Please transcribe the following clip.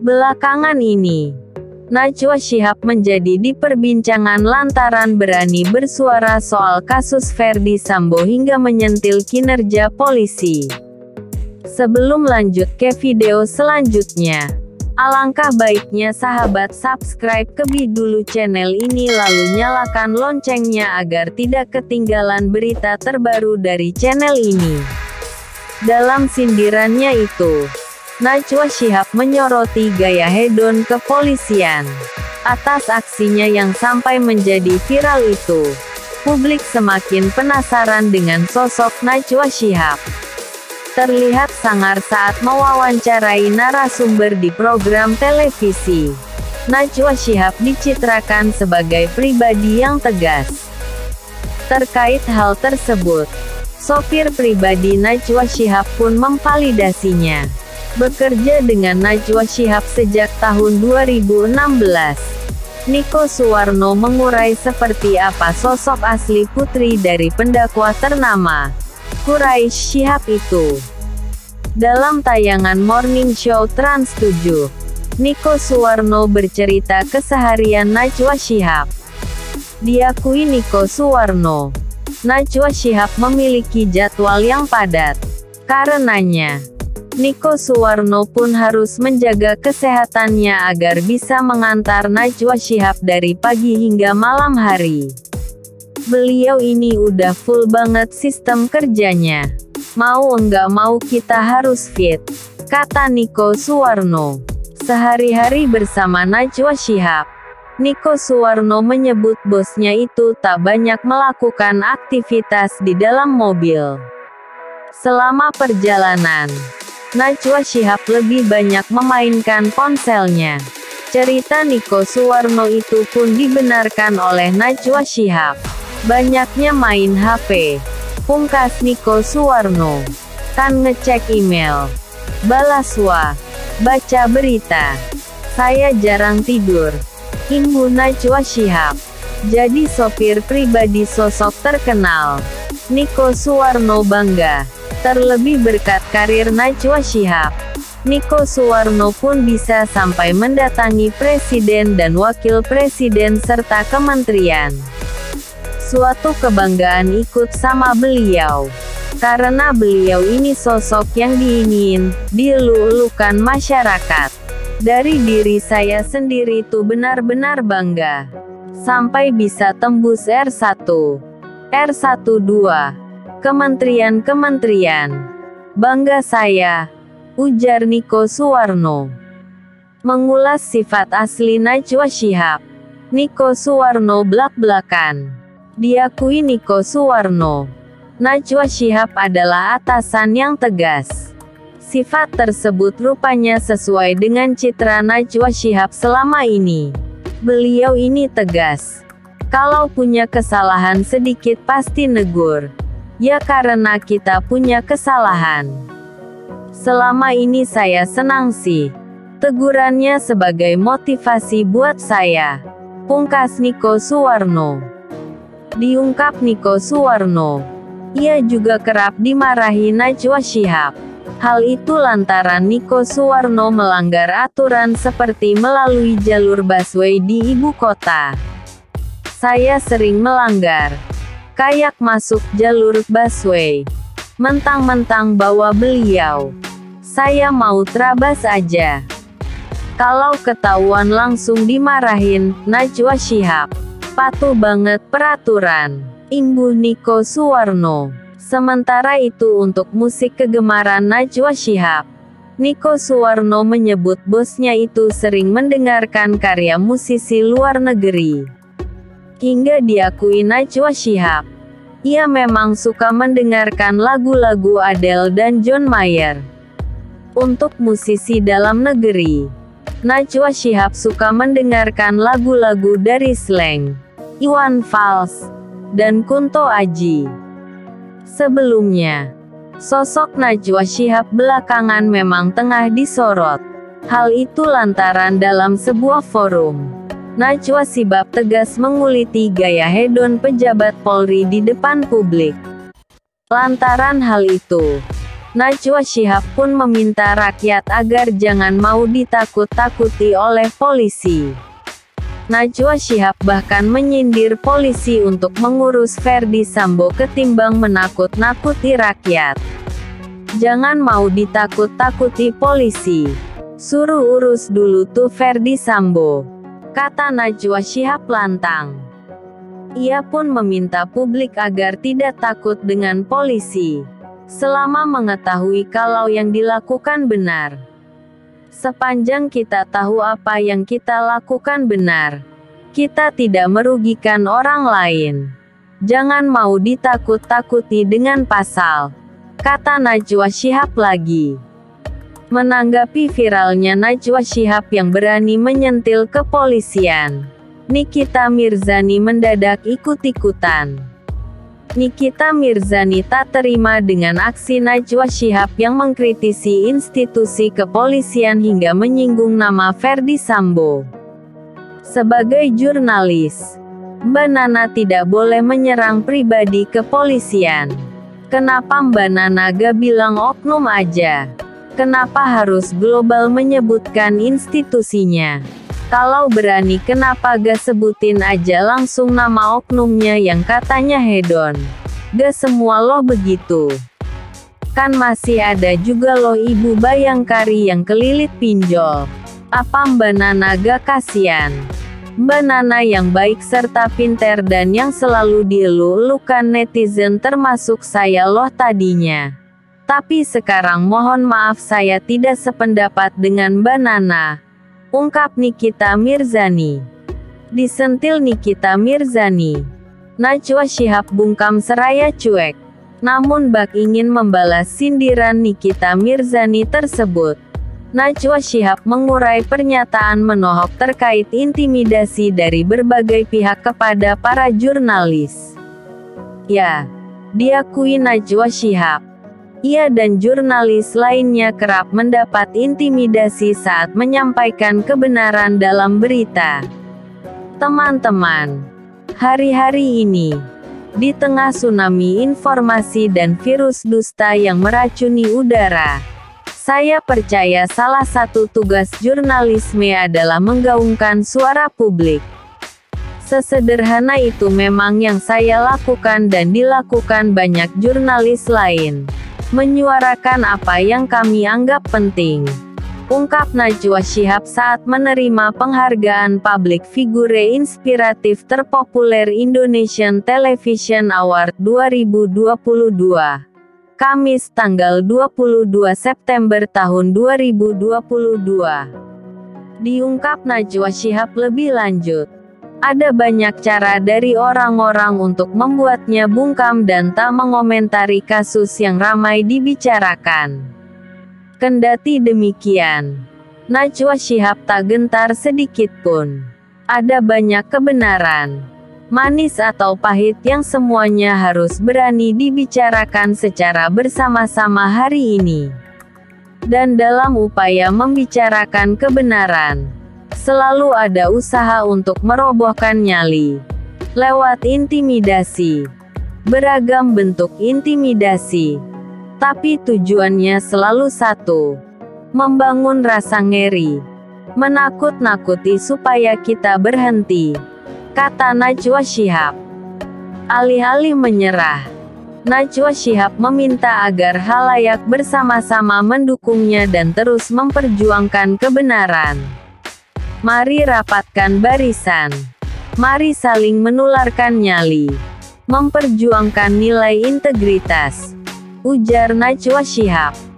Belakangan ini, Najwa Shihab menjadi diperbincangan lantaran berani bersuara soal kasus Ferdy Sambo hingga menyentil kinerja polisi. Sebelum lanjut ke video selanjutnya, alangkah baiknya sahabat subscribe ke dulu channel ini lalu nyalakan loncengnya agar tidak ketinggalan berita terbaru dari channel ini. Dalam sindirannya itu, Najwa Shihab menyoroti gaya hedon kepolisian. Atas aksinya yang sampai menjadi viral itu, publik semakin penasaran dengan sosok Najwa Shihab. Terlihat sangar saat mewawancarai narasumber di program televisi. Najwa Shihab dicitrakan sebagai pribadi yang tegas. Terkait hal tersebut, sopir pribadi Najwa Shihab pun memvalidasinya. Bekerja dengan Najwa Shihab sejak tahun 2016. Niko Suwarno mengurai seperti apa sosok asli putri dari pendakwa ternama, Quraisy Shihab itu. Dalam tayangan morning show Trans 7, Niko Suwarno bercerita keseharian Najwa Shihab. Diakui Niko Suwarno, Najwa Shihab memiliki jadwal yang padat. Karenanya, Niko Suwarno pun harus menjaga kesehatannya agar bisa mengantar Najwa Shihab dari pagi hingga malam hari. Beliau ini udah full banget sistem kerjanya. Mau enggak mau kita harus fit, kata Niko Suwarno. Sehari-hari bersama Najwa Shihab, Niko Suwarno menyebut bosnya itu tak banyak melakukan aktivitas di dalam mobil. Selama perjalanan, Najwa Shihab lebih banyak memainkan ponselnya. Cerita Niko Suwarno itu pun dibenarkan oleh Najwa Shihab. Banyaknya main HP. Pungkas Niko Suwarno. Kan ngecek email. Balas wa. Baca berita. Saya jarang tidur. Imbu Najwa Shihab. Jadi sopir pribadi sosok terkenal. Niko Suwarno bangga. Terlebih berkat karir Najwa Shihab, Niko Suwarno pun bisa sampai mendatangi presiden dan wakil presiden serta kementerian. Suatu kebanggaan ikut sama beliau. Karena beliau ini sosok yang diingin, dielu-elukan masyarakat. Dari diri saya sendiri tuh benar-benar bangga. Sampai bisa tembus R1, R12. Kementerian-kementerian. Bangga saya, ujar Niko Suwarno. Mengulas sifat asli Najwa Shihab, Niko Suwarno blak-blakan. Diakui Niko Suwarno, Najwa Shihab adalah atasan yang tegas. Sifat tersebut rupanya sesuai dengan citra Najwa Shihab selama ini. Beliau ini tegas. Kalau punya kesalahan sedikit pasti negur. Ya karena kita punya kesalahan. Selama ini saya senang sih. Tegurannya sebagai motivasi buat saya. Pungkas Niko Suwarno. Diungkap Niko Suwarno, ia juga kerap dimarahi Najwa Shihab. Hal itu lantaran Niko Suwarno melanggar aturan seperti melalui jalur busway di ibu kota. Saya sering melanggar. Kayak masuk jalur busway. Mentang-mentang bawa beliau. Saya mau terabas aja. Kalau ketahuan langsung dimarahin, Najwa Shihab. Patuh banget peraturan. Imbuh Niko Suwarno. Sementara itu untuk musik kegemaran Najwa Shihab, Niko Suwarno menyebut bosnya itu sering mendengarkan karya musisi luar negeri. Hingga diakui Najwa Shihab, ia memang suka mendengarkan lagu-lagu Adele dan John Mayer. Untuk musisi dalam negeri, Najwa Shihab suka mendengarkan lagu-lagu dari Slank, Iwan Fals, dan Kunto Aji. Sebelumnya, sosok Najwa Shihab belakangan memang tengah disorot. Hal itu lantaran dalam sebuah forum, Najwa Shihab tegas menguliti gaya hedon pejabat Polri di depan publik. Lantaran hal itu, Najwa Shihab pun meminta rakyat agar jangan mau ditakut-takuti oleh polisi. Najwa Shihab bahkan menyindir polisi untuk mengurus Ferdy Sambo ketimbang menakut-nakuti rakyat. Jangan mau ditakut-takuti polisi. Suruh urus dulu tuh Ferdy Sambo, kata Najwa Shihab lantang. Ia pun meminta publik agar tidak takut dengan polisi, selama mengetahui kalau yang dilakukan benar. Sepanjang kita tahu apa yang kita lakukan benar, kita tidak merugikan orang lain. Jangan mau ditakut-takuti dengan pasal, kata Najwa Shihab lagi. Menanggapi viralnya Najwa Shihab yang berani menyentil kepolisian, Nikita Mirzani mendadak ikut-ikutan. Nikita Mirzani tak terima dengan aksi Najwa Shihab yang mengkritisi institusi kepolisian hingga menyinggung nama Ferdy Sambo. Sebagai jurnalis, Mbak Nana tidak boleh menyerang pribadi kepolisian. Kenapa Mbak Nana gak bilang oknum aja? Kenapa harus global menyebutkan institusinya? Kalau berani kenapa gak sebutin aja langsung nama oknumnya yang katanya hedon? Gak semua loh begitu. Kan masih ada juga loh Ibu Bayangkari yang kelilit pinjol. Apa Mbak Nana gak kasihan? Mbak Nana yang baik serta pinter dan yang selalu dielu-elukan netizen termasuk saya loh tadinya. Tapi sekarang mohon maaf saya tidak sependapat dengan Mbak Nana, ungkap Nikita Mirzani. Disentil Nikita Mirzani, Najwa Shihab bungkam seraya cuek. Namun bak ingin membalas sindiran Nikita Mirzani tersebut. Najwa Shihab mengurai pernyataan menohok terkait intimidasi dari berbagai pihak kepada para jurnalis. Ya, diakui Najwa Shihab, ia dan jurnalis lainnya kerap mendapat intimidasi saat menyampaikan kebenaran dalam berita. Teman-teman, hari-hari ini, di tengah tsunami informasi dan virus dusta yang meracuni udara, saya percaya salah satu tugas jurnalisme adalah menggaungkan suara publik. Sesederhana itu memang yang saya lakukan dan dilakukan banyak jurnalis lain. Menyuarakan apa yang kami anggap penting, ungkap Najwa Shihab saat menerima penghargaan Public Figure Inspiratif Terpopuler Indonesian Television Award 2022. Kamis tanggal 22 September tahun 2022. Diungkap Najwa Shihab lebih lanjut, ada banyak cara dari orang-orang untuk membuatnya bungkam dan tak mengomentari kasus yang ramai dibicarakan. Kendati demikian, Najwa Shihab tak gentar sedikit pun. Ada banyak kebenaran, manis atau pahit yang semuanya harus berani dibicarakan secara bersama-sama hari ini. Dan dalam upaya membicarakan kebenaran, selalu ada usaha untuk merobohkan nyali lewat intimidasi. Beragam bentuk intimidasi, tapi tujuannya selalu satu: membangun rasa ngeri, menakut-nakuti supaya kita berhenti, kata Najwa Shihab. Alih-alih menyerah, Najwa Shihab meminta agar khalayak bersama-sama mendukungnya dan terus memperjuangkan kebenaran. Mari rapatkan barisan. Mari saling menularkan nyali. Memperjuangkan nilai integritas, ujar Najwa Shihab.